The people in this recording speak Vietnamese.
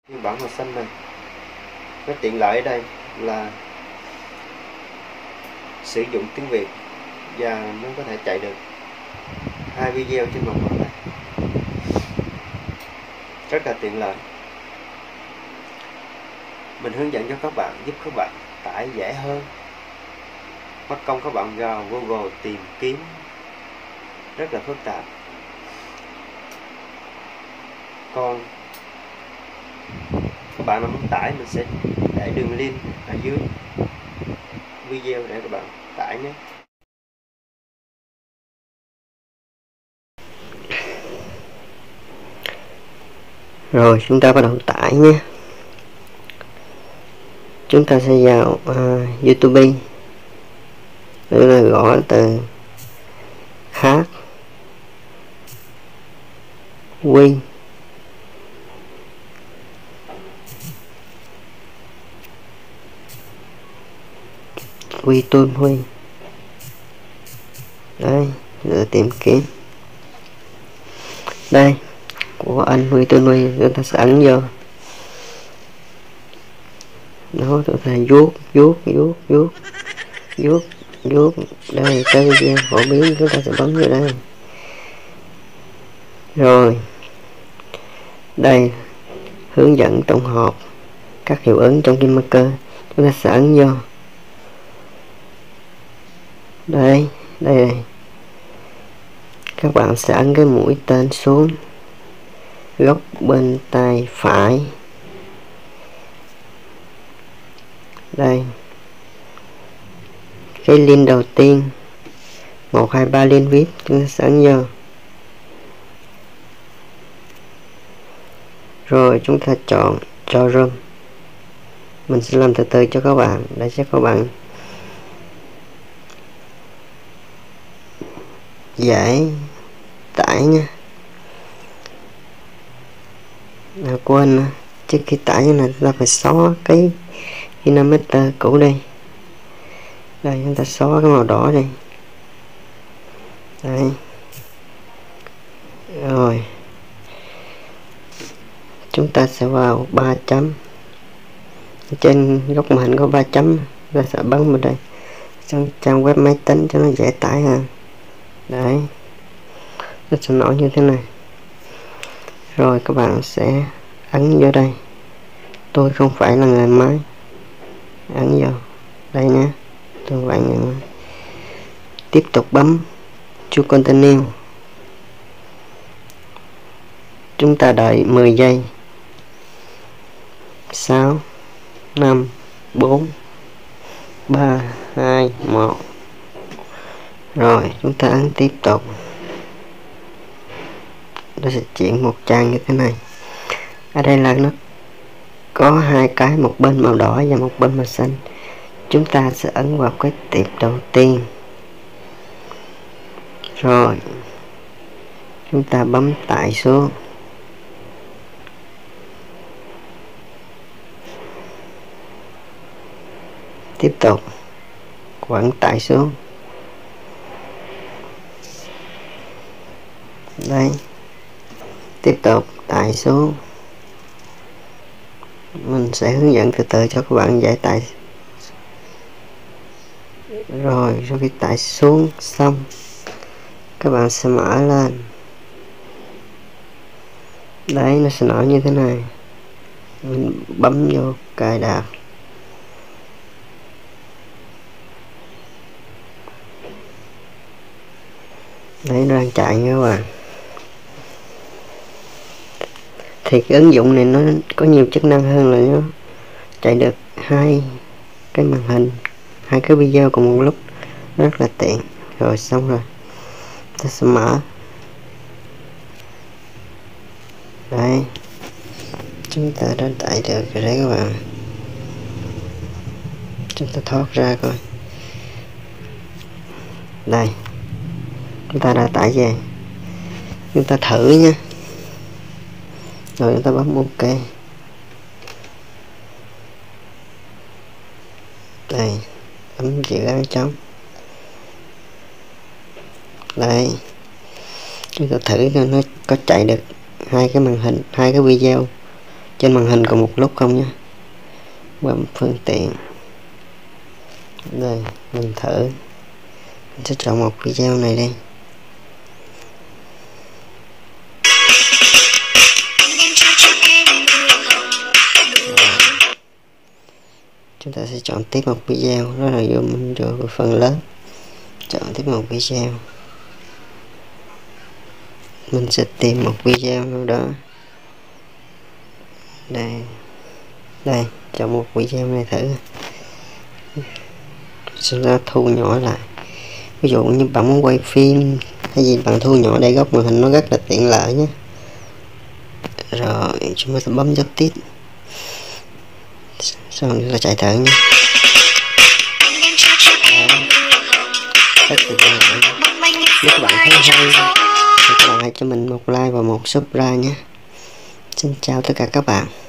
Phiên bản màu xanh này, cái tiện lợi ở đây là sử dụng tiếng Việt và nó có thể chạy được 2 video trên một màn hình, rất là tiện lợi. Mình hướng dẫn cho các bạn, giúp các bạn tải dễ hơn, mất công các bạn vào Google tìm kiếm rất là phức tạp. Còn các bạn nào muốn tải, mình sẽ để đường link ở dưới video để các bạn tải nhé. Rồi chúng ta bắt đầu tải nhé. Chúng ta sẽ vào YouTube, đây là gõ từ H Huy Huy Tôn Huy. Đây, giờ tìm kiếm đây của anh Huy Tôn Huy, chúng ta sẽ ấn vô nó, tôi thấy vuốt đây tới video phổ biến, chúng ta sẽ bấm vào đây. Rồi đây hướng dẫn tổng hợp các hiệu ứng trong KineMaker, chúng ta sẽ ấn vô đây. Các bạn sẽ ấn cái mũi tên xuống góc bên tay phải đây, cái link đầu tiên 1, 2, 3 link viết, chúng ta sẽ ấn vô. Rồi chúng ta chọn cho room. Mình sẽ làm từ từ cho các bạn để cho các bạn dễ tải nha. Quên trước khi tải như này ta phải xóa cái KineMaker cũ đi. Đây chúng ta xóa cái màu đỏ đi. Đây. Rồi chúng ta sẽ vào 3 chấm, trên góc màn hình có 3 chấm, ta sẽ bấm vào đây sang trang web máy tính cho nó dễ tải hơn. Đấy, nó sẽ nổi như thế này. Rồi các bạn sẽ ấn vô đây, tôi không phải là người máy, ấn vô đây nhé, tôi không phải người máy. Tiếp tục bấm to continue. Chúng ta đợi 10 giây. 6 5 4 3 2 1. Rồi chúng ta ấn tiếp tục. Nó sẽ chuyển một trang như thế này. Ở đây là nó có hai cái, một bên màu đỏ và một bên màu xanh. Chúng ta sẽ ấn vào cái tiếp đầu tiên. Rồi chúng ta bấm tải xuống. Tiếp tục vẫn tải xuống. Đây, tiếp tục tải xuống. Mình sẽ hướng dẫn từ từ cho các bạn dễ tải. Rồi sau khi tải xuống xong, các bạn sẽ mở lên. Đấy, nó sẽ nổi như thế này. Mình bấm vô cài đặt. Đấy, nó đang chạy nha các bạn. Thì cái ứng dụng này nó có nhiều chức năng hơn, là nó chạy được hai cái màn hình, hai cái video cùng một lúc, rất là tiện. Rồi xong rồi, ta sẽ mở. Đây, chúng ta đã tải được rồi đấy các bạn. Chúng ta thoát ra coi. Đây, chúng ta đã tải về. Chúng ta thử nha. Rồi chúng ta bấm OK. Đây, bấm dự án chấm. Đây, chúng ta thử coi nó có chạy được hai cái màn hình, hai cái video trên màn hình cùng một lúc không nha. Bấm phương tiện. Đây mình thử, mình sẽ chọn một video này đi. Chúng ta sẽ chọn tiếp một video, đó là vô mình vô cái phần lớn, chọn tiếp một video. Mình sẽ tìm một video nào đó. Đây chọn một video này thử, sau đó thu nhỏ lại. Ví dụ như bạn muốn quay phim hay gì, bạn thu nhỏ để góc màn hình nó rất là tiện lợi nhé. Rồi chúng ta sẽ bấm dấu tiếp, sau đó chúng ta chạy thử nha. Nếu các bạn thấy hay thì các bạn hãy cho mình một like và một subscribe nhé. Xin chào tất cả các bạn.